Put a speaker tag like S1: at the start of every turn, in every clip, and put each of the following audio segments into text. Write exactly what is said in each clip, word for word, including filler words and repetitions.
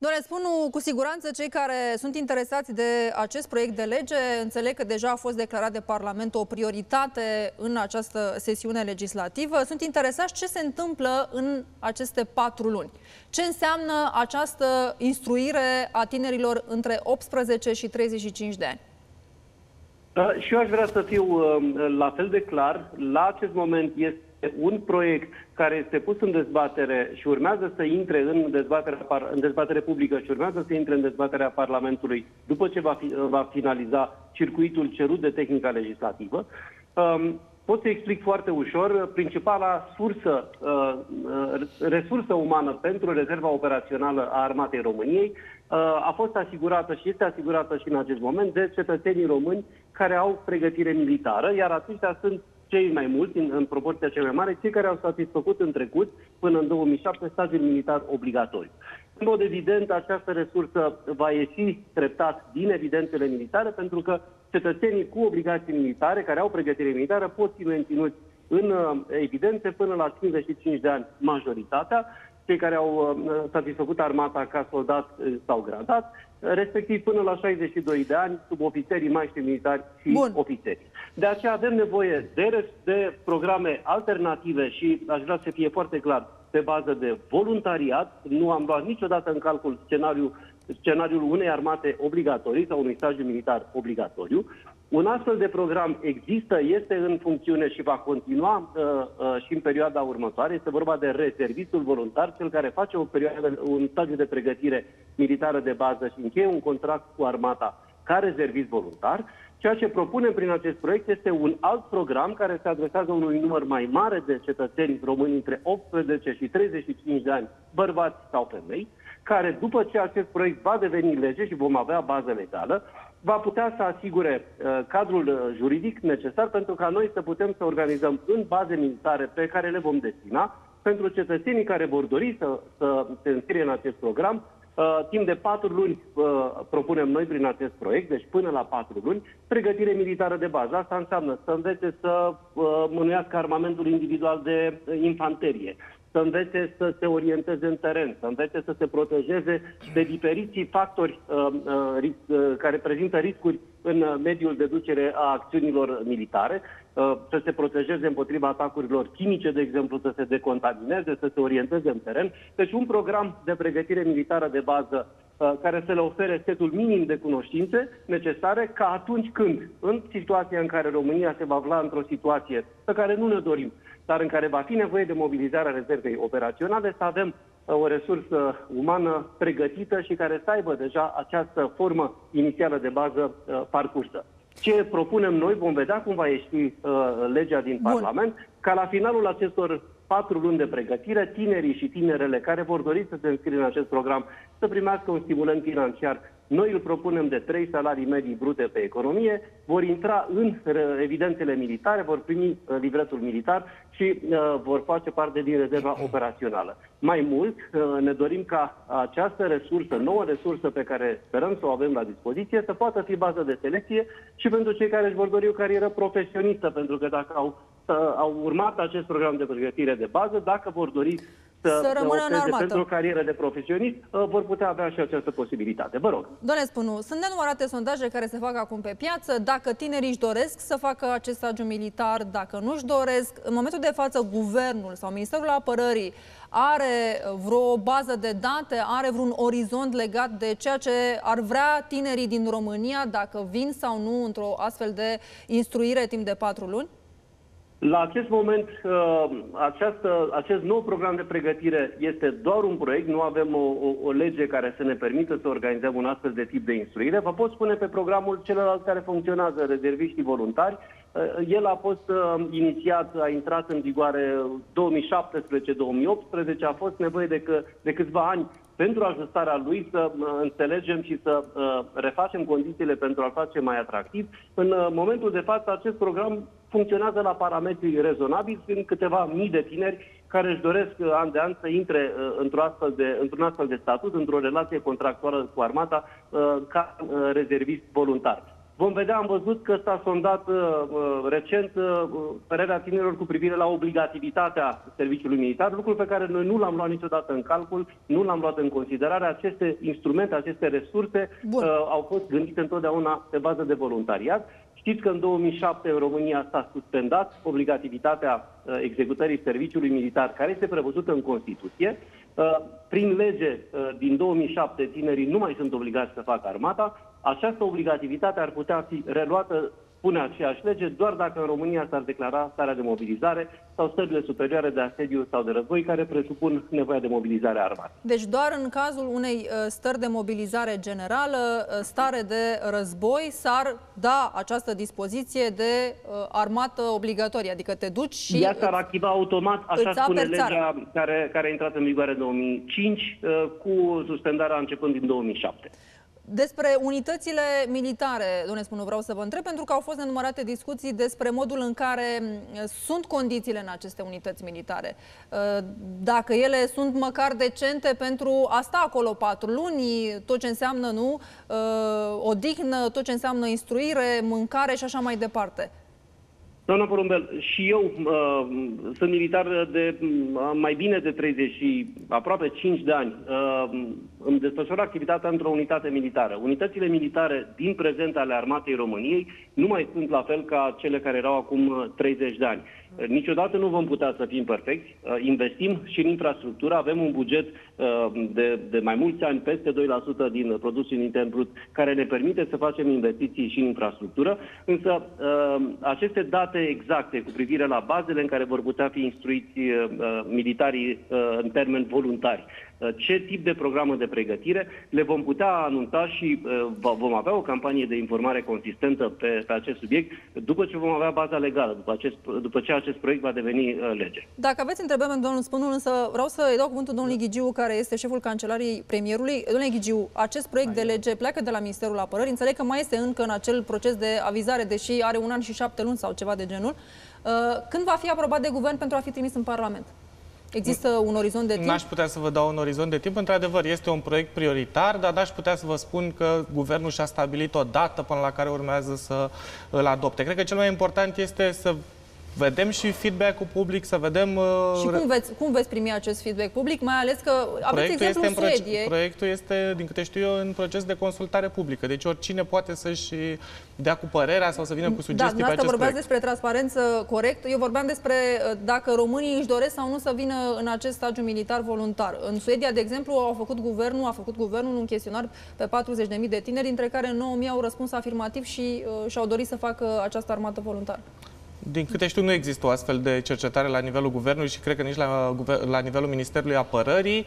S1: Doamne Spunu, cu siguranță cei care sunt interesați de acest proiect de lege înțeleg că deja a fost declarat de Parlament o prioritate în această sesiune legislativă. Sunt interesați ce se întâmplă în aceste patru luni. Ce înseamnă această instruire a tinerilor între optsprezece și treizeci și cinci de ani?
S2: Și eu aș vrea să fiu la fel de clar. La acest moment este un proiect care este pus în dezbatere și urmează să intre în dezbatere, în dezbatere publică și urmează să intre în dezbaterea Parlamentului după ce va, fi, va finaliza circuitul cerut de tehnica legislativă. Um, pot să explic foarte ușor. Principala sursă, uh, resursă umană pentru rezerva operațională a Armatei României uh, a fost asigurată și este asigurată și în acest moment de cetățenii români care au pregătire militară, iar aceștia sunt cei mai mulți, în, în proporția cea mai mare, cei care au satisfăcut în trecut, până în două mii șapte, stagiul militar obligatoriu. În mod evident, această resursă va ieși treptat din evidențele militare, pentru că cetățenii cu obligații militare, care au pregătire militară, pot fi menținuți în uh, evidențe până la cincizeci și cinci de ani majoritatea, cei care au uh, satisfăcut armata ca soldat uh, sau gradat, respectiv până la șaizeci și doi de ani, sub ofițerii, maestri militari și
S1: Bun.
S2: ofițeri. De aceea avem nevoie de, de programe alternative și aș vrea să fie foarte clar, pe bază de voluntariat. Nu am luat niciodată în calcul scenariul, scenariul unei armate obligatorii sau unui stagiu militar obligatoriu. Un astfel de program există, este în funcțiune și va continua uh, uh, și în perioada următoare. Este vorba de rezervistul voluntar, cel care face o perioadă, un stagiu de pregătire militară de bază și încheie un contract cu armata ca rezervist voluntar. Ceea ce propunem prin acest proiect este un alt program care se adresează unui număr mai mare de cetățeni români între optsprezece și treizeci și cinci de ani, bărbați sau femei, care după ce acest proiect va deveni lege și vom avea bază legală, va putea să asigure uh, cadrul juridic necesar pentru ca noi să putem să organizăm în baze militare pe care le vom destina pentru cetățenii care vor dori să, să se înscrie în acest program. Uh, timp de patru luni uh, propunem noi prin acest proiect, deci până la patru luni, pregătire militară de bază. Asta înseamnă să învețe să uh, mânuiască armamentul individual de uh, infanterie, să învețe să se orienteze în teren, să învețe să se protejeze de diferiții factori uh, uh, uh, care prezintă riscuri în mediul de ducere a acțiunilor militare, uh, să se protejeze împotriva atacurilor chimice, de exemplu, să se decontamineze, să se orienteze în teren. Deci un program de pregătire militară de bază uh, care să le ofere setul minim de cunoștințe necesare ca atunci când, în situația în care România se va afla într-o situație pe care nu ne dorim, dar în care va fi nevoie de mobilizarea rezervei operaționale, să avem uh, o resursă umană pregătită și care să aibă deja această formă inițială de bază uh, parcursă. Ce propunem noi, vom vedea cum va ieși uh, legea din
S1: Bun.
S2: Parlament, ca la finalul acestor patru luni de pregătire, tinerii și tinerele care vor dori să se înscrie în acest program să primească un stimulant financiar. Noi îl propunem de trei salarii medii brute pe economie, vor intra în evidențele militare, vor primi livretul militar și uh, vor face parte din rezerva operațională. Mai mult, uh, ne dorim ca această resursă, nouă resursă pe care sperăm să o avem la dispoziție, să poată fi bază de selecție și pentru cei care își vor dori o carieră profesionistă, pentru că dacă au, uh, au urmat acest program de pregătire de bază, dacă vor dori să,
S1: să rămână în armată
S2: pentru o carieră de profesionist, uh, vor putea avea și această posibilitate. Vă rog.
S1: Doamne Spunu, sunt nenumărate sondaje care se fac acum pe piață. Dacă tinerii își doresc să facă acest stagiu militar, dacă nu își doresc, în momentul de față, guvernul sau Ministerul Apărării are vreo bază de date, are vreun orizont legat de ceea ce ar vrea tinerii din România, dacă vin sau nu într-o astfel de instruire timp de patru luni?
S2: La acest moment, această, acest nou program de pregătire este doar un proiect, nu avem o, o, o lege care să ne permită să organizăm un astfel de tip de instruire. Vă pot spune pe programul celălalt care funcționează, rezerviștii voluntari. El a fost uh, inițiat, a intrat în vigoare două mii șaptesprezece două mii optsprezece, a fost nevoie de, că, de câțiva ani pentru ajustarea lui să uh, înțelegem și să uh, refacem condițiile pentru a-l face mai atractiv. În uh, momentul de față, acest program funcționează la parametri rezonabili, sunt câteva mii de tineri care își doresc uh, an de an să intre uh, într-un astfel de, într-un astfel de statut, într-o relație contractuală cu armata uh, ca uh, rezervist voluntar. Vom vedea, am văzut că s-a sondat uh, recent uh, părerea tinerilor cu privire la obligativitatea serviciului militar, lucru pe care noi nu l-am luat niciodată în calcul, nu l-am luat în considerare. Aceste instrumente, aceste resurse uh, au fost gândite întotdeauna pe bază de voluntariat. Știți că în două mii șapte în România s-a suspendat obligativitatea uh, executării serviciului militar, care este prevăzută în Constituție. Uh, prin lege uh, din două mii șapte tinerii nu mai sunt obligați să facă armata. Această obligativitate ar putea fi reluată, spune aceeași lege, doar dacă în România s-ar declara starea de mobilizare sau stările superioare de asediu sau de război, care presupun nevoia de mobilizare a armatei.
S1: Deci doar în cazul unei stări de mobilizare generală, stare de război, s-ar da această dispoziție de armată obligatorie, adică te duci și...
S2: Ea s-ar activa automat, așa spune legea care, care a intrat în vigoare în două mii cinci, cu suspendarea începând din două mii șapte.
S1: Despre unitățile militare, domnule Spunu, vreau să vă întreb, pentru că au fost nenumărate discuții despre modul în care sunt condițiile în aceste unități militare. Dacă ele sunt măcar decente pentru a sta acolo patru luni, tot ce înseamnă, nu, odihnă, tot ce înseamnă instruire, mâncare și așa mai departe.
S2: Doamna Porumbel, și eu uh, sunt militar de uh, mai bine de treizeci și aproape cinci de ani. Uh, îmi desfășor activitatea într-o unitate militară. Unitățile militare din prezent ale Armatei României nu mai sunt la fel ca cele care erau acum treizeci de ani. Niciodată nu vom putea să fim perfecți. Investim și în infrastructură. Avem un buget de, de mai mulți ani, peste doi la sută din produsul intern brut, care ne permite să facem investiții și în infrastructură. Însă aceste date exacte cu privire la bazele în care vor putea fi instruiți militarii în termeni voluntari, ce tip de programă de pregătire, le vom putea anunța și uh, vom avea o campanie de informare consistentă pe, pe acest subiect după ce vom avea baza legală, după, acest, după ce acest proiect va deveni uh, lege.
S1: Dacă aveți întrebări, domnul Spânul, însă vreau să-i dau cuvântul domnului Ghigiu, care este șeful Cancelariei Premierului. Domnule Ghigiu, acest proiect de lege pleacă de la Ministerul Apărării. Înțeleg că mai este încă în acel proces de avizare, deși are un an și șapte luni sau ceva de genul. Uh, când va fi aprobat de guvern pentru a fi trimis în Parlament? Există un orizont de timp?
S3: N-aș putea să vă dau un orizont de timp. Într-adevăr, este un proiect prioritar, dar n-aș putea să vă spun că guvernul și-a stabilit o dată până la care urmează să îl adopte. Cred că cel mai important este să vedem și feedback-ul public, să vedem... Uh,
S1: și cum veți, cum veți primi acest feedback public, mai ales că aveți exemplu în Suedie.
S3: Proiectul este, din câte știu eu, în proces de consultare publică. Deci oricine poate să-și dea cu părerea sau să vină cu sugestii
S1: da,
S3: pe acest
S1: vorbeați
S3: proiect.
S1: despre transparență corect. Eu vorbeam despre dacă românii își doresc sau nu să vină în acest stagiu militar voluntar. În Suedia, de exemplu, au făcut guvernul, a făcut guvernul un chestionar pe patruzeci de mii de tineri, dintre care nouă mii au răspuns afirmativ și uh, și-au dorit să facă această armată voluntară.
S3: Din câte știu, nu există o astfel de cercetare la nivelul guvernului și cred că nici la, la nivelul Ministerului Apărării.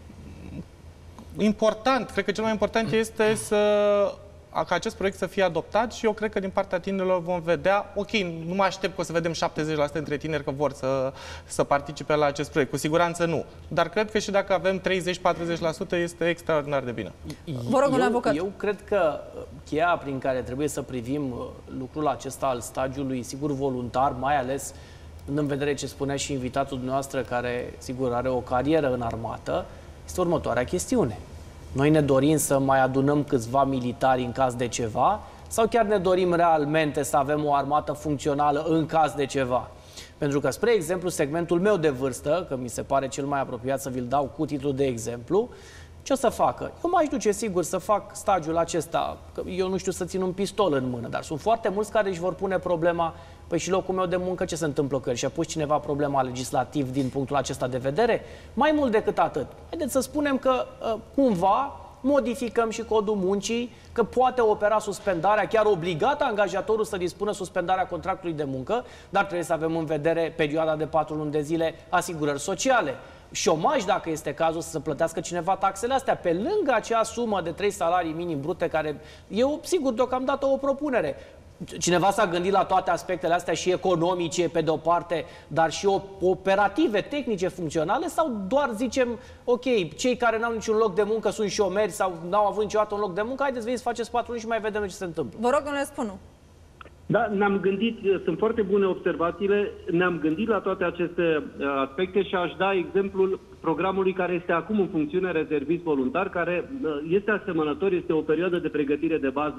S3: Important, cred că cel mai important este să, ca acest proiect să fie adoptat și eu cred că din partea tinerilor vom vedea, ok, nu mă aștept că o să vedem șaptezeci la sută dintre tineri că vor să, să participe la acest proiect. Cu siguranță nu. Dar cred că și dacă avem treizeci patruzeci la sută este extraordinar de bine.
S1: Vă rog, un avocat.
S4: Eu cred că cheia prin care trebuie să privim lucrul acesta al stagiului, sigur, voluntar, mai ales în vedere ce spunea și invitatul dumneavoastră, care, sigur, are o carieră în armată, este următoarea chestiune. Noi ne dorim să mai adunăm câțiva militari în caz de ceva sau chiar ne dorim realmente să avem o armată funcțională în caz de ceva? Pentru că, spre exemplu, segmentul meu de vârstă, că mi se pare cel mai apropiat să vi-l dau cu titlul de exemplu, ce o să facă? Eu m-aș duce, sigur, să fac stagiul acesta, că eu nu știu să țin un pistol în mână, dar sunt foarte mulți care își vor pune problema, păi și locul meu de muncă ce se întâmplă cu el? Și-a pus cineva problema legislativ din punctul acesta de vedere? Mai mult decât atât, haideți să spunem că cumva modificăm și codul muncii, că poate opera suspendarea, chiar obligat angajatorul să dispună suspendarea contractului de muncă, dar trebuie să avem în vedere perioada de patru luni de zile, asigurări sociale, șomaj, dacă este cazul, să plătească cineva taxele astea, pe lângă acea sumă de trei salarii minim brute, care e, sigur, deocamdată o propunere. Cineva s-a gândit la toate aspectele astea și economice, pe de-o parte, dar și operative, tehnice, funcționale, sau doar zicem, ok, cei care n-au niciun loc de muncă sunt șomeri sau n-au avut niciodată un loc de muncă, haideți, veniți, faceți patru luni și mai vedem ce se întâmplă.
S1: Vă rog, domnule Spânu.
S2: Da, ne-am gândit, sunt foarte bune observațiile, ne-am gândit la toate aceste aspecte și aș da exemplul programului care este acum în funcțiune, rezervist voluntar, care este asemănător, este o perioadă de pregătire de bază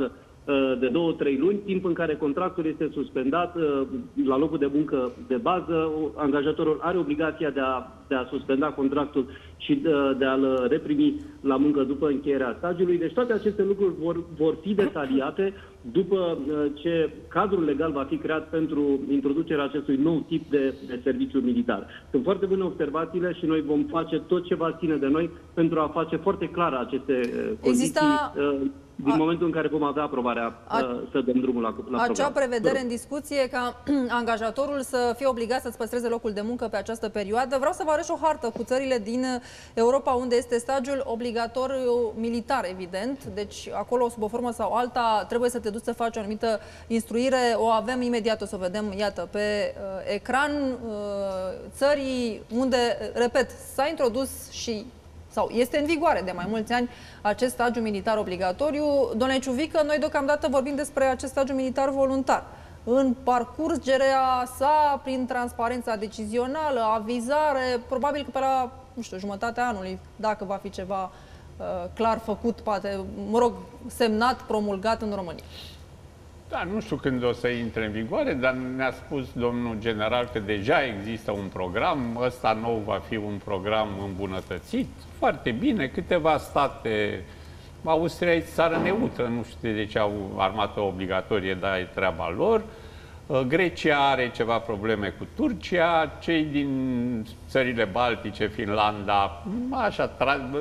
S2: de două, trei luni, timp în care contractul este suspendat la locul de muncă de bază. Angajatorul are obligația de a, de a suspenda contractul și de, de a-l reprimi la muncă după încheierea stagiului. Deci toate aceste lucruri vor, vor fi detaliate după ce cadrul legal va fi creat pentru introducerea acestui nou tip de, de serviciu militar. Sunt foarte bune observațiile și noi vom face tot ce va ține de noi pentru a face foarte clar aceste condiții. Exista... din a, momentul în care vom avea aprobarea, a, să dăm drumul la, la
S1: acea
S2: program.
S1: prevedere în discuție ca angajatorul să fie obligat să-ți păstreze locul de muncă pe această perioadă. Vreau să vă arăt și o hartă cu țările din Europa unde este stagiul obligatoriu militar, evident. Deci acolo, sub o formă sau alta, trebuie să te duci să faci o anumită instruire. O avem imediat, o să o vedem, iată, pe uh, ecran. Uh, țării unde, repet, s-a introdus și sau este în vigoare de mai mulți ani acest stagiu militar obligatoriu. Domnule Ciuvică, noi deocamdată vorbim despre acest stagiu militar voluntar. În parcurgerea sa, prin transparența decizională, avizare, probabil că pe la, nu știu, jumătatea anului, dacă va fi ceva uh, clar făcut, poate, mă rog, semnat, promulgat în România.
S5: Da, nu știu când o să intre în vigoare, dar ne-a spus domnul general că deja există un program. Ăsta nou va fi un program îmbunătățit. Foarte bine, câteva state, Austria e țară neutră, nu știu de ce au armată obligatorie, dar e treaba lor. Grecia are ceva probleme cu Turcia, cei din țările baltice, Finlanda, așa,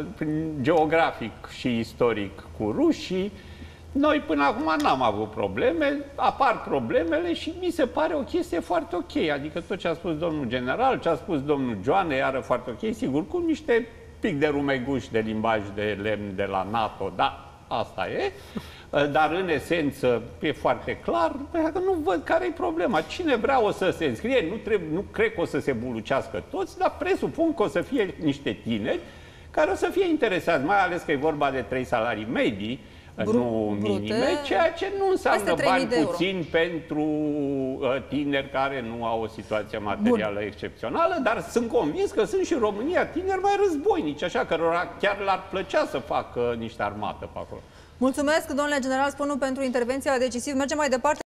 S5: geografic și istoric cu rușii. Noi până acum n-am avut probleme, apar problemele și mi se pare o chestie foarte ok. Adică tot ce a spus domnul general, ce a spus domnul Joane, iară foarte ok, sigur, cu niște pic de rumeguși de limbaj de lemn de la NATO, da, asta e. Dar în esență e foarte clar, că nu văd care e problema. Cine vrea o să se înscrie, nu, trebuie, nu cred că o să se bulucească toți, dar presupun că o să fie niște tineri care o să fie interesați, mai ales că e vorba de trei salarii medii, Bru nu minime, ceea ce nu înseamnă bani puțini pentru uh, tineri care nu au o situație materială Bun. excepțională, dar sunt convins că sunt și în România tineri mai războinici, așa că chiar le-ar plăcea să facă niște armată pe acolo.
S1: Mulțumesc, domnule general Spănu, pentru intervenția decisivă. Mergem mai departe.